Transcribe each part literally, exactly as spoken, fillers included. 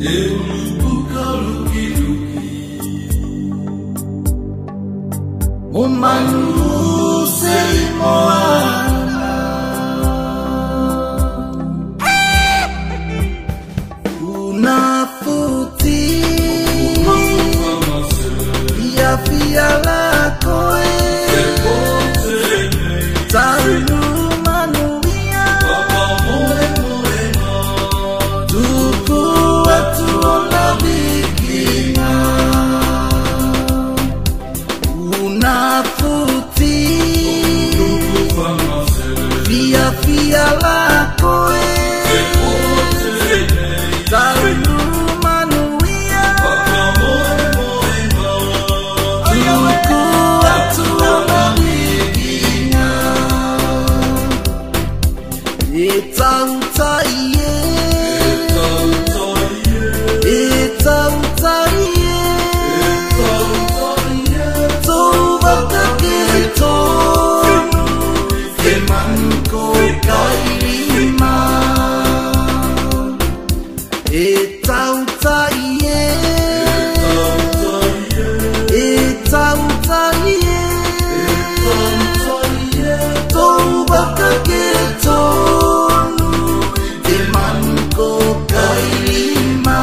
Umanu Selimoana Unafuti Fia fia lako Taru manuia Tuku watu na bikina Unafuti Fia fia lako Taru manuia Tuku watu na bikina Eta utaiye Eta utaiye Toba kaketo Kemanko kairima Eta utaiye Eta utaiye Toba kaketo Kemanko kairima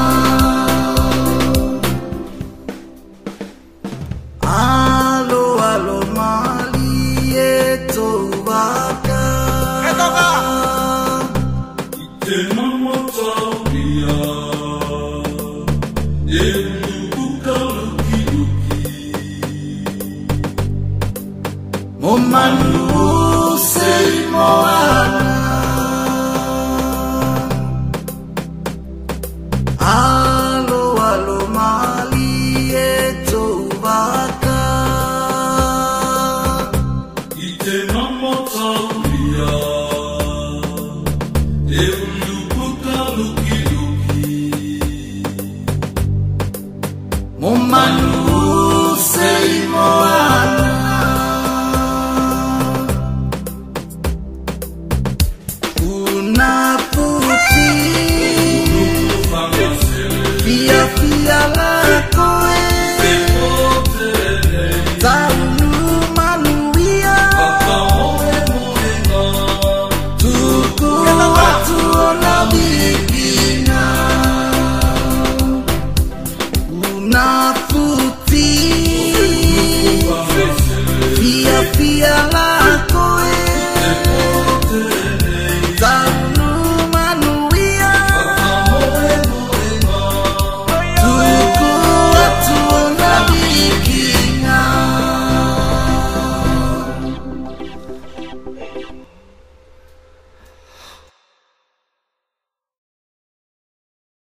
Alo alo mali eto baka Ite mama tabia Elu buka luki luki Umanu Selimoana Alo alo mali eto baka Ite mama tabia Elu buka luki luki Umanu